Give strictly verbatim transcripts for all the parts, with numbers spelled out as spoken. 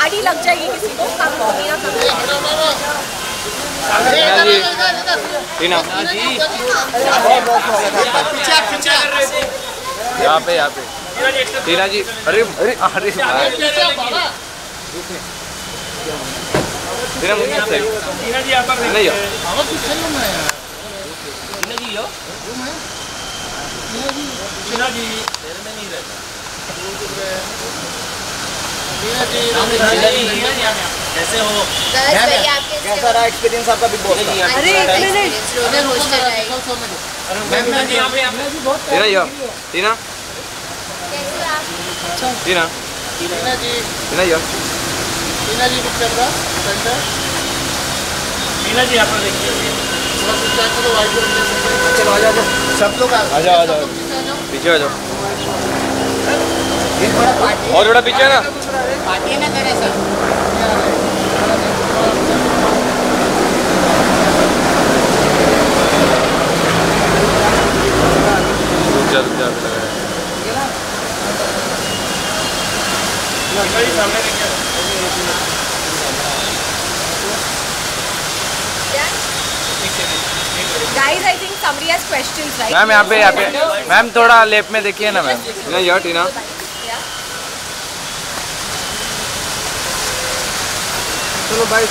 गाड़ी लग जाएगी किसी को, कब होगी ना कब। टीना यहाँ पे यहाँ पे टीना जी। अरे अरे अरे टीना मुझे टीना जी आप नहीं हो टीना जी हो टीना जी शहर में नहीं रहता। कैसे हो? कैसा रहा एक्सपीरियंस आपका बिग बॉस का? अरे एक minute roller coaster ride. Tina yo Tina Tina Tina ji Tina yo Tina ji picture का सेंटर टीना जी आप देखिए चलो आ जाओ सब लोग आ जाओ आ जाओ पीछे आ जाओ और थोड़ा पीछे ना पार्टी ना करे सर। चल चल Guys, I think somebody has questions, right? Ma'am यहाँ पे यहाँ पे मैम थोड़ा लेफ्ट में देखिए ना मैम। टीना यार टीना चलो भाई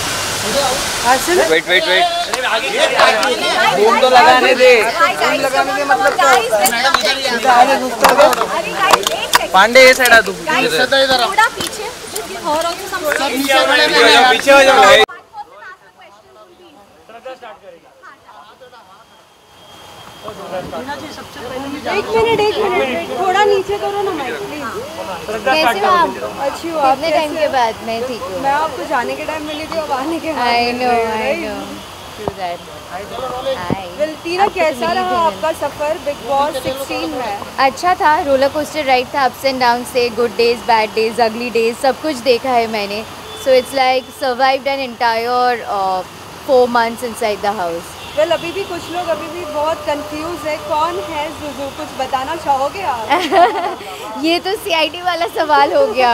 वेट वेट वेट घूम तो लगाने दे लगाने के मतलब पांडे ये साइड आ तू थोड़ा पीछे पीछे हो जाओ। एक मिनट एक मिनट थोड़ा नीचे करो ना माइक प्लीज। कैसे हो आप? अच्छी हो आप? कितने टाइम के बाद? मैं ठीक हूँ। मैं आपको जाने के टाइम मिली थी, अब आने के बाद। I know I know well Tina, कैसा रहा आपका सफर बिग बॉस सिक्सटीन में? अच्छा था, रोलर कोस्टर राइड था, अप्स एंड डाउन से, good days bad days ugly days सब कुछ देखा है मैंने। So it's like survived an entire four months inside the house. Well अभी भी कुछ लोग अभी भी बहुत कंफ्यूज है, कौन है जुजू, कुछ बताना चाहोगे आप? ये तो सीआईडी वाला सवाल हो गया।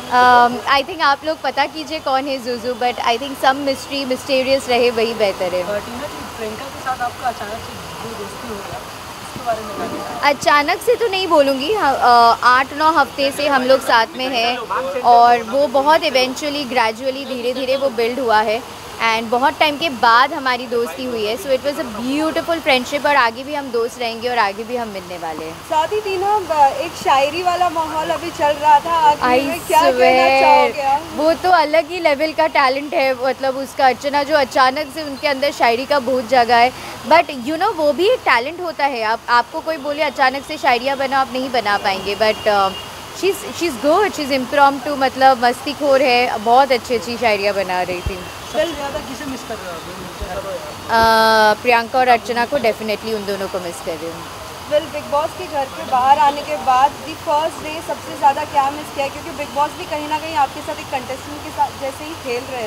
आई um, थिंक आप लोग पता कीजिए कौन है जुजू, but I think some mystery mysterious रहे वही बेहतर है। प्रियंका के साथ आपका अचानक से जो दोस्ती हो गया, इसके बारे में क्या? अचानक से तो नहीं बोलूँगी, आठ नौ हफ्ते से हम लोग साथ में हैं और वो बहुत इवेंचुअली ग्रेजुअली धीरे धीरे वो बिल्ड हुआ है एंड बहुत टाइम के बाद हमारी दोस्ती हुई है। So it was a beautiful friendship और आगे भी हम दोस्त रहेंगे और आगे भी हम मिलने वाले हैं। साथ ही तीनों एक शायरी वाला माहौल अभी चल रहा था, आखिर में क्या कहना चाहोगे? वो तो अलग ही लेवल का टैलेंट है, मतलब उसका अर्चना जो अचानक से उनके अंदर शायरी का भूत जगा है, बट यू नो वो भी एक टैलेंट होता है। आप आपको कोई बोले अचानक से शायरियाँ बनाओ, आप नहीं बना पाएंगे, but she she is good, she is impromptu, मतलब मस्तीखोर है, बहुत अच्छी अच्छी शायरियाँ बना रही थी। सबसे ज़्यादा किसे मिस कर रहे हो? प्रियंका और अर्चना को डेफिनेटली, उन दोनों को मिस कर रही हूँ। वेल बिग बॉस के घर के बाहर आने के बाद दी फर्स्ट डे सबसे ज़्यादा क्या मिस किया? क्योंकि बिग बॉस भी कहीं ना कहीं आपके साथ एक कंटेस्टेंट के साथ जैसे ही खेल रहे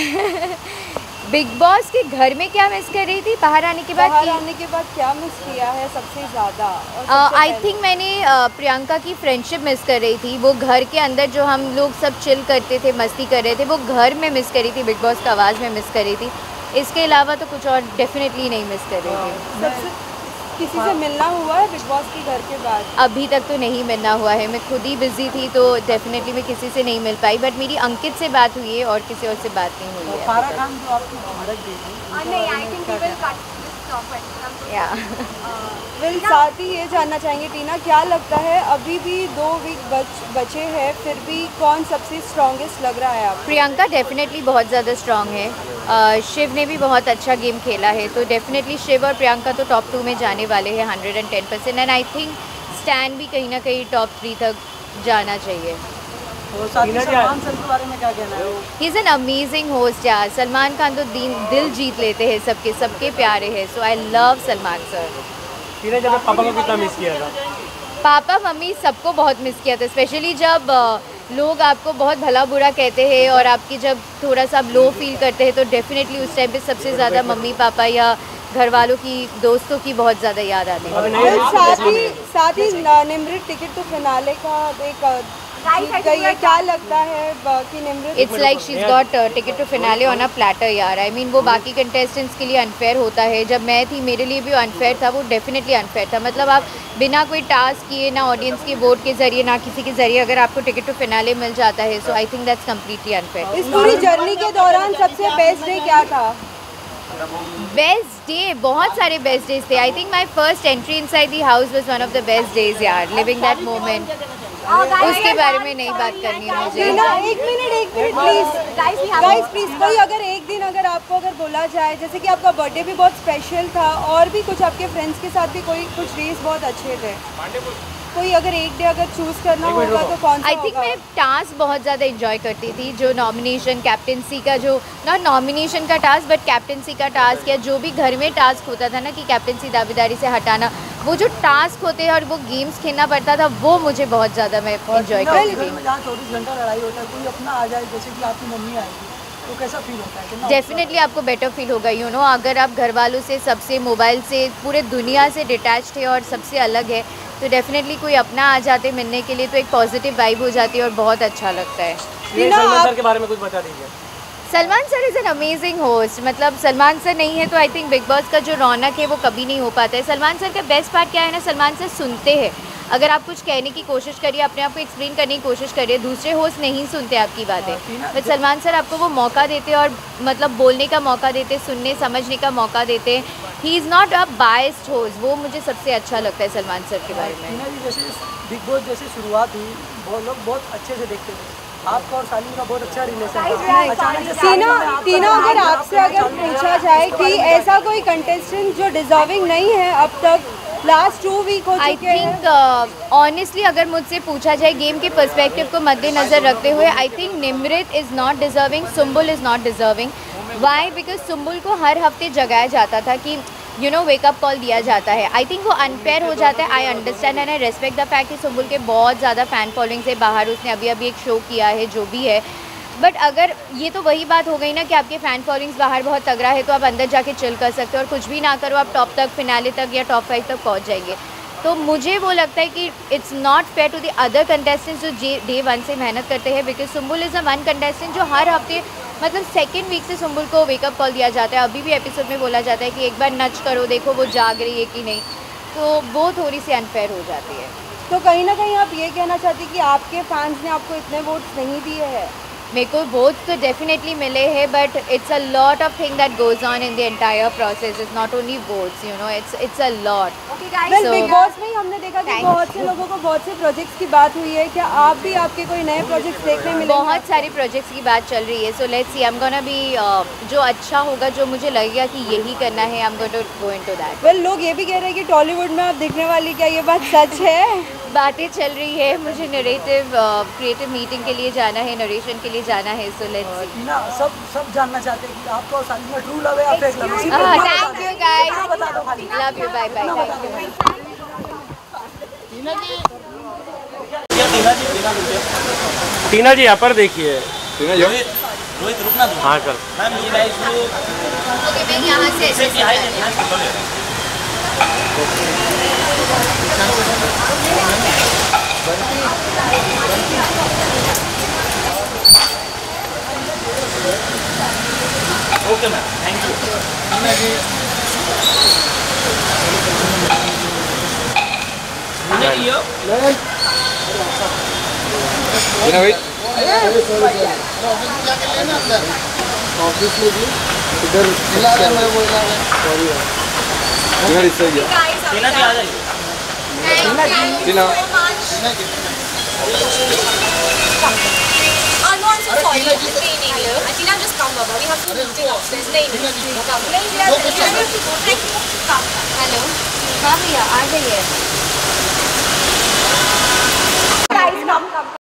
थे। बिग बॉस के घर में क्या मिस कर रही थी? बाहर आने के बाद बाहर आने के बाद क्या मिस किया है सबसे ज़्यादा? आई थिंक मैंने uh, प्रियंका की फ्रेंडशिप मिस कर रही थी। वो घर के अंदर जो हम लोग सब चिल करते थे, मस्ती कर रहे थे, वो घर में मिस कर रही थी, बिग बॉस का आवाज़ में मिस कर रही थी। इसके अलावा तो कुछ और डेफिनेटली नहीं मिस कर रही थी। सबसे किसी से मिलना हुआ है बिग बॉस के घर के बाद? अभी तक तो नहीं मिलना हुआ है, मैं खुद ही बिजी थी तो डेफिनेटली मैं किसी से नहीं मिल पाई, बट मेरी अंकित से बात हुई है और किसी और से बात नहीं हुई है। फारा खान जो आपको भड़क गई थी, नहीं, I think we will cut this topic. या विल साथ ही ये जानना चाहेंगे टीना, क्या लगता है अभी भी दो वीक बच बचे हैं, फिर भी कौन सबसे स्ट्रॉन्गेस्ट लग रहा है आपको? प्रियंका डेफिनेटली बहुत ज़्यादा स्ट्रॉन्ग है, uh, शिव ने भी बहुत अच्छा गेम खेला है, तो डेफिनेटली शिव और प्रियंका तो टॉप टू में जाने वाले हैं hundred and ten percent and I think Stan भी कहीं ना कहीं टॉप थ्री तक जाना चाहिए। और साथ ही सलमान सर के बारे में क्या कहना है? He is an amazing host यार। सलमान खान तो दिन दिल जीत लेते हैं सबके, सबके प्यारे हैं। So I love Salman sir. Tina, जब पापा को कितना मिस किया था? पापा मम्मी सबको बहुत मिस किया था, स्पेशली जब लोग आपको बहुत भला बुरा कहते हैं और आपकी जब थोड़ा सा लो फील करते हैं तो डेफिनेटली उस टाइम पे सबसे ज़्यादा मम्मी पापा या घर वालों की, दोस्तों की बहुत ज़्यादा याद आती है। साथ ही साथ ही निम्रित टिकट तो फिनाले का एक जीत गई है, क्या लगता है कि Nimrit? It's like she is got ticket to finale on a platter यार। आई मीन वो बाकी कंटेस्टेंट्स के लिए अनफेयर होता है, जब मैं थी मेरे लिए भी अनफेयर था, वो डेफिनेटली अनफेयर था। मतलब आप बिना कोई टास्क किए, ना ऑडियंस के वोट के जरिए, ना किसी के जरिए अगर आपको टिकट टू फिनाले मिल जाता है, so I think that's completely unfair. इस पूरी जर्नी के दौरान सबसे बेस्ट डे क्या था? बेस्ट डे, बहुत सारे बेस्ट डेज थे। I think my first entry inside the house was one of the best days यार, लिविंग दैट मोमेंट। उसके बारे में नहीं बात करनी है मुझे। ना एक मिनट एक मिनट प्लीज गाइस प्लीज कोई अगर एक दिन अगर आपको अगर बोला जाए, जैसे कि आपका बर्थडे भी बहुत स्पेशल था और भी कुछ आपके फ्रेंड्स के साथ भी कोई कुछ डेज बहुत अच्छे थे, कोई अगर एक डे अगर चूज करना होगा तो कौन सा? आई थिंक मैं टास्क बहुत ज़्यादा इंजॉय करती थी, जो नॉमिनेशन कैप्टेंसी का, जो ना नॉमिनेशन का टास्क बट कैप्टेंसी का टास्क, या जो भी घर में टास्क होता था ना कि कैप्टेंसी दावेदारी से हटाना, वो जो टास्क होते हैं और वो गेम्स खेलना पड़ता था, वो मुझे बहुत ज़्यादा मैं इंजॉय करती थी। जहाँ चौबीस घंटा लड़ाई होता है, कोई अपना आ जाए जैसे कि आपकी मम्मी आएगी, तो कैसा फील होता है? डेफिनेटली आपको बेटर फील होगा। यू नो अगर आप घर वालों से, सबसे, मोबाइल से, पूरे दुनिया से डिटैच्ड है और सबसे अलग है, तो डेफिनेटली कोई अपना आ जाते मिलने के लिए, तो एक पॉजिटिव वाइब हो जाती है और बहुत अच्छा लगता है। सलमान सर के बारे में कुछ बता दीजिए। Salman sir is an amazing host. मतलब सलमान सर नहीं है तो आई थिंक बिग बॉस का जो रौनक है वो कभी नहीं हो पाता है। सलमान सर का बेस्ट पार्ट क्या है ना, सलमान सर सुनते हैं। अगर आप कुछ कहने की कोशिश करिए, अपने आप को एक्सप्लेन करने की कोशिश करिए, दूसरे होस्ट नहीं सुनते आपकी बातें, बट सलमान सर आपको वो मौका देते हैं और मतलब बोलने का मौका देते, सुनने समझने का मौका देते। He is not a biased host, वो मुझे सबसे अच्छा लगता है सलमान सर के बारे में। जैसे बिग बॉस जैसे शुरुआत हुई, बहुत लोग बहुत अच्छे से देखते थे, आपका और सालिम का बहुत अच्छा रिलेशन है। अचानक से टीना टीना अगर आपसे अगर पूछा जाए कि ऐसा कोई कंटेस्टेंट जो डिजर्विंग नहीं है अब तक, लास्ट टू वीक हो आई चुके हैं, थिंक ऑनेस्टली अगर मुझसे पूछा जाए गेम के पर्सपेक्टिव को मद्देनज़र रखते हुए, I think Nimrat is not deserving, Sumbul is not deserving. Why? Because Sumbul को हर हफ्ते जगाया जाता था कि यू नो वेकअप कॉल दिया जाता है। आई थिंक वो अनफेयर हो जाता है। I understand and I respect the fact कि सुम्बुल के बहुत ज़्यादा फ़ैन फॉलोइंग्स है बाहर, उसने अभी अभी एक शो किया है जो भी है, बट अगर ये तो वही बात हो गई ना कि आपके फ़ैन फॉलोइंग्स बाहर बहुत तगड़ा है तो आप अंदर जाके चिल कर सकते हो और कुछ भी ना करो, आप टॉप तक, फिनाले तक या टॉप फाइव तक पहुंच जाएंगे। तो मुझे वो लगता है कि it's not fair to the other contestants जो डे वन से मेहनत करते हैं, because Sumbul is a one contestant जो हर हफ्ते, मतलब सेकेंड वीक से सुम्बुल को वेकअप कॉल दिया जाता है। अभी भी एपिसोड में बोला जाता है कि एक बार नच करो, देखो वो जाग रही है कि नहीं, तो वो थोड़ी सी अनफेयर हो जाती है। तो कहीं ना कहीं आप ये कहना चाहती कि आपके फैंस ने आपको इतने वोट्स नहीं दिए हैं? मेरे को वोट्स तो डेफिनेटली मिले हैं, but it's a lot of thing that goes on in the entire process, it's not only votes, you know, it's it's a lot. Well Bigg Boss में ही हमने देखा कि बहुत से लोगों को बहुत से प्रोजेक्ट्स की बात हुई है, क्या आप भी आपके कोई नए प्रोजेक्ट्स देखने मिलेंगे? बहुत सारे प्रोजेक्ट्स की बात चल रही है, so let's see, I am gonna be, जो अच्छा होगा, जो मुझे लगेगा कि यही करना है, I am going to go into that. Well लोग ये भी कह रहे हैं कि टॉलीवुड में आप दिखने वाली, क्या ये बात सच है? बातें चल रही है, मुझे नरेटिव क्रिएटिव मीटिंग के लिए जाना है, नरेशन के लिए जाना है, सो लेट्स सी। टीना, सब सब जानना चाहते हैं कि आपका और सालिम का ट्रू लव है या फेक लव है? थैंक यू गाइस, बता दो खाली। Love you, bye bye, thank you. Tina ji यहाँ पर देखिए। टीना जी रोहित रुकना दो। हाँ कर। मैम ये गाइस को ओके, मैं यहाँ से ऐसे okay ma'am, thank you. Tina ji Tina ji yo Tina भाई ऑफिस जाके लेना अंदर। ऑफिस में जी इधर मिला रहा मैं बोल रहा हूँ सॉरी टीना जी सही है। टीना जी आ जाइए। टीना Tina ji Athena, just come, Baba. We have to meeting upstairs. नहीं नहीं come. नहीं we have to go. Come. Hello, हाँ भैया आ जाइए। guys come come